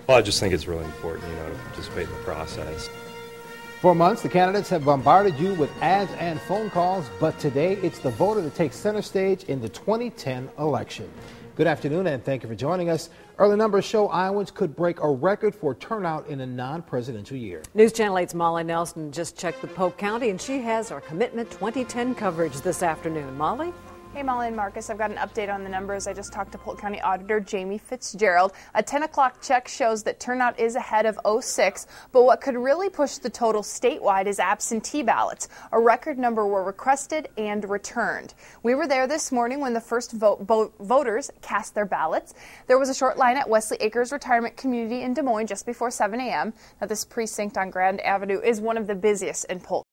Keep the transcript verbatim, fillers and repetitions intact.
Well, I just think it's really important, you know, to participate in the process. For months, the candidates have bombarded you with ads and phone calls, but today it's the voter that takes center stage in the twenty ten election. Good afternoon, and thank you for joining us. Early numbers show Iowans could break a record for turnout in a non-presidential year. News Channel eight's Molly Nelson just checked the Polk County, and she has our Commitment twenty ten coverage this afternoon. Molly? Hey, Molly and Marcus, I've got an update on the numbers. I just talked to Polk County Auditor Jamie Fitzgerald. A ten o'clock check shows that turnout is ahead of oh six, but what could really push the total statewide is absentee ballots. A record number were requested and returned. We were there this morning when the first vote, vote, voters cast their ballots. There was a short line at Wesley Acres Retirement Community in Des Moines just before seven a m Now, this precinct on Grand Avenue is one of the busiest in Polk.